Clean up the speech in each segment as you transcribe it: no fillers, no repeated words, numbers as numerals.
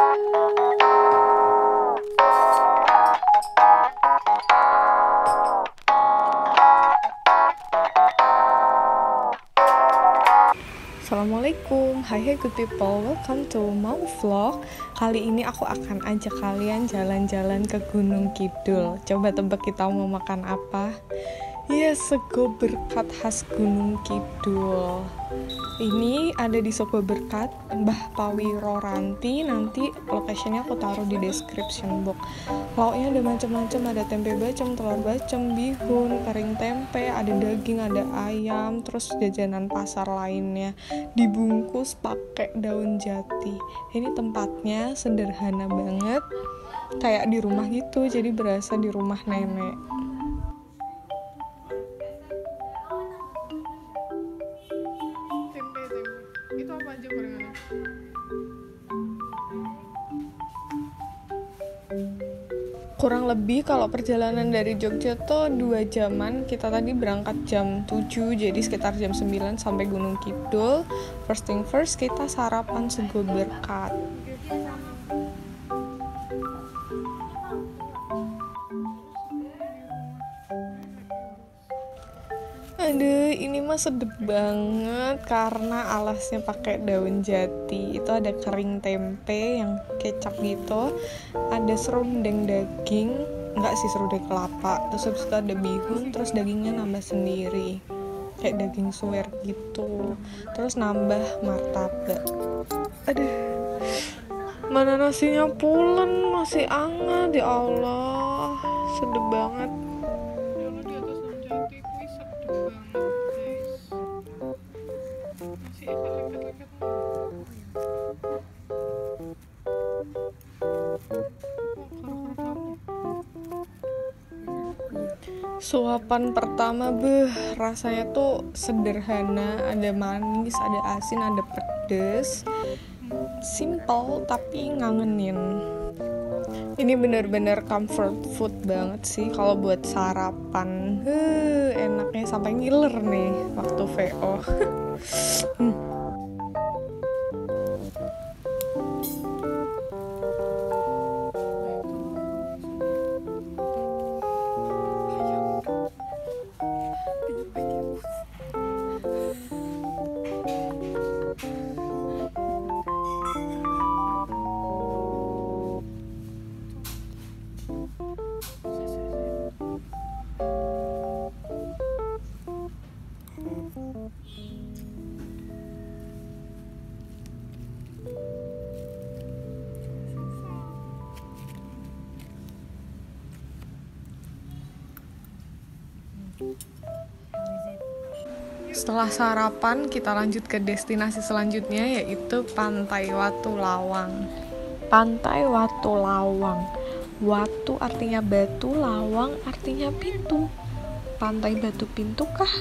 Assalamualaikum, hai good people, welcome to Mau Vlog. Kali ini aku akan ajak kalian jalan-jalan ke Gunung Kidul. Coba tebak kita mau makan apa? Ya, sego berkat khas Gunung Kidul. Ini ada di Sego Berkat, Mbah Pawiro Ranti. Nanti location-nya aku taruh di description box. Lauknya ada macam-macam, ada tempe bacem, telur bacem, bihun, kering tempe, ada daging, ada ayam, terus jajanan pasar lainnya. Dibungkus pakai daun jati. Ini tempatnya sederhana banget, kayak di rumah gitu, jadi berasa di rumah nenek. Itu apa aja gorengannya? Kurang lebih kalau perjalanan dari Jogja tuh 2 jaman. Kita tadi berangkat jam 7, jadi sekitar jam 9 sampai Gunung Kidul. First thing first, kita sarapan sego berkat. Aduh, ini mah sedep banget karena alasnya pakai daun jati. Itu ada kering tempe yang kecap gitu, ada serundeng daging, enggak sih serundeng kelapa, terus habis itu ada bihun, terus dagingnya nambah sendiri kayak daging suwir gitu, terus nambah martabak. Aduh, mana nasinya pulen, masih hangat, ya Allah, sedep banget. Suapan pertama, rasanya tuh sederhana, ada manis, ada asin, ada pedes, simple tapi ngangenin. Ini bener-bener comfort food banget sih kalau buat sarapan. Enaknya sampai ngiler nih waktu VO. Setelah sarapan, kita lanjut ke destinasi selanjutnya, yaitu Pantai Watu Lawang. Pantai Watu Lawang. Watu artinya batu, lawang artinya pintu. Pantai Batu Pintu kah?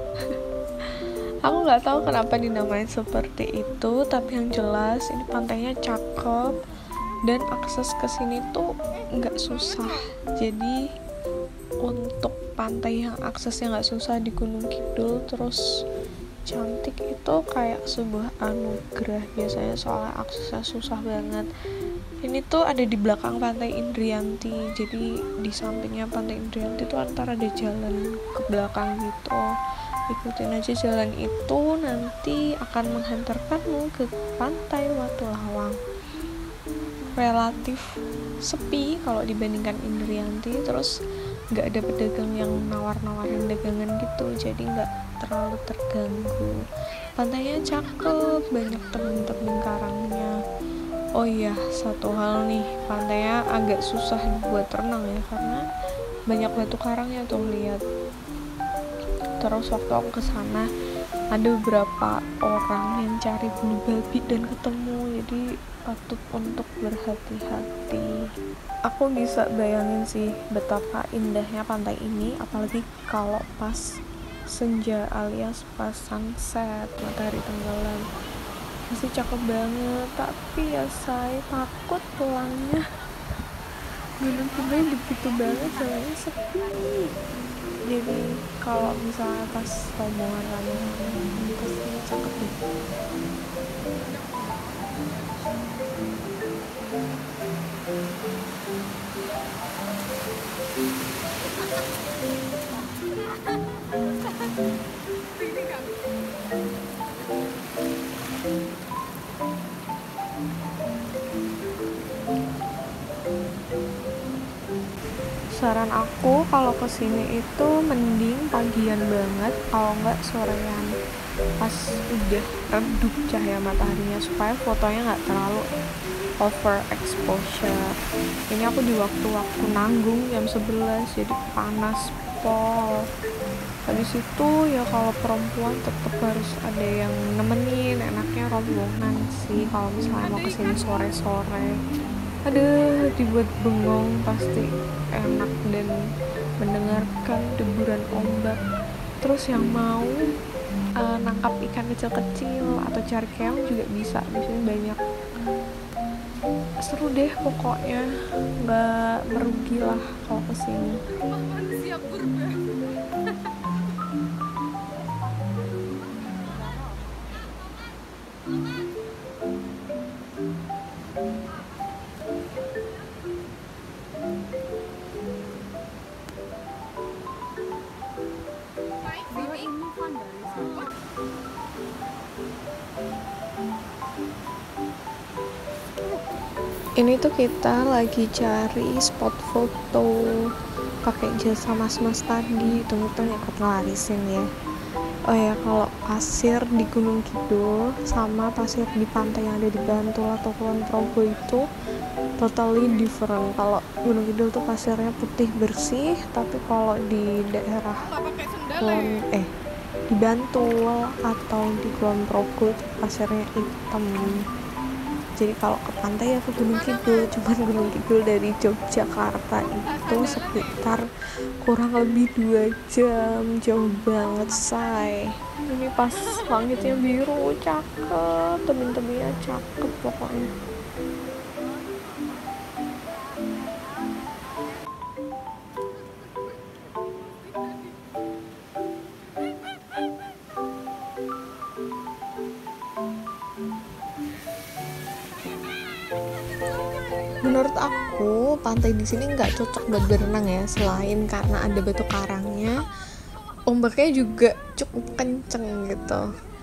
Aku nggak tahu kenapa dinamain seperti itu, tapi yang jelas ini pantainya cakep dan akses ke sini tuh nggak susah. Jadi untuk pantai yang aksesnya nggak susah di Gunung Kidul terus cantik itu kayak sebuah anugerah biasanya, soalnya aksesnya susah banget. Ini tuh ada di belakang Pantai Indrianti, jadi di sampingnya Pantai Indrianti tuh antara ada jalan ke belakang gitu. Ikutin aja jalan itu, nanti akan menghantarkanmu ke Pantai Watu Lawang. Relatif sepi kalau dibandingkan Indrianti, terus nggak ada pedagang yang nawar-nawarin dagangan gitu, jadi nggak terlalu terganggu. Pantainya cakep, banyak tebing-tebing karangnya. Oh iya, satu hal nih, pantainya agak susah buat renang ya, karena banyak batu karangnya tuh, lihat. Terus waktu aku kesana ada beberapa orang yang cari bulu babi dan ketemu, jadi patut untuk berhati-hati. Aku bisa bayangin sih betapa indahnya pantai ini, apalagi kalau pas senja alias pas sunset, matahari tenggelam. Masih cakep banget, tapi ya saya takut pulangnya. Gunung Kidul begitu banget, jalannya sepi. Jadi kalau misalnya pas rombongan rame-rame pasti cakep deh. saran aku kalau kesini itu mending pagian banget, kalau nggak sorean pas udah redup cahaya mataharinya, supaya fotonya nggak terlalu over exposure. Ini aku di waktu-waktu nanggung jam 11, jadi panas pol. Habis itu ya kalau perempuan tetap harus ada yang nemenin, enaknya rombongan sih kalau misalnya mau kesini sore-sore. Aduh, dibuat bengong pasti enak, dan mendengarkan deburan ombak. Terus yang mau nangkap ikan kecil-kecil atau cari keong juga bisa, di sini banyak. Seru deh pokoknya, nggak merugi lah kalau kesini. Ini tuh kita lagi cari spot foto pakai jasa mas-mas tadi. Tunggu-tunggu ikut ngelarisin ya. Oh ya, kalau pasir di Gunung Kidul sama pasir di pantai yang ada di Bantul atau Kulon Progo itu totally different. Kalau Gunung Kidul tuh pasirnya putih bersih, tapi kalau di daerah di Bantul atau di Kulon Progo itu pasirnya hitam. Jadi kalau ke pantai ya ke Gunung Kidul, cuman Gunung Kidul dari Yogyakarta itu sekitar kurang lebih 2 jam, jauh banget say. Ini pas langitnya biru, cakep, tebing-tebingnya cakep pokoknya. Menurut aku pantai di sini nggak cocok buat berenang ya, selain karena ada batu karangnya, ombaknya juga cukup kenceng gitu.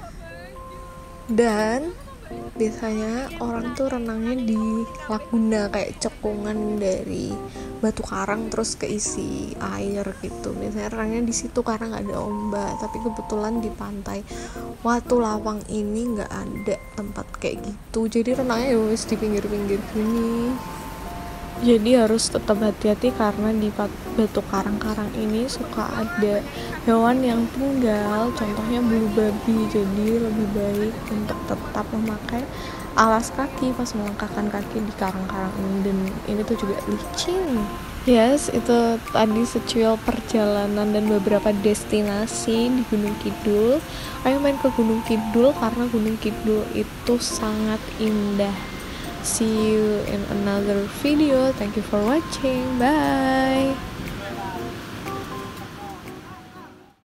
Dan biasanya orang tuh renangnya di laguna, kayak cekungan dari batu karang terus keisi air gitu. Biasanya renangnya di situ karena nggak ada ombak. Tapi kebetulan di pantai Watu Lawang ini nggak ada tempat kayak gitu, jadi renangnya ya wis di pinggir-pinggir gini. Jadi harus tetap hati-hati karena di batu karang-karang ini suka ada hewan yang tinggal, contohnya bulu babi. Jadi lebih baik untuk tetap memakai alas kaki pas melangkahkan kaki di karang-karang ini. Dan ini tuh juga licin. Yes, itu tadi secuil perjalanan dan beberapa destinasi di Gunung Kidul. Ayo main ke Gunung Kidul karena Gunung Kidul itu sangat indah. See you in another video. Thank you for watching. Bye.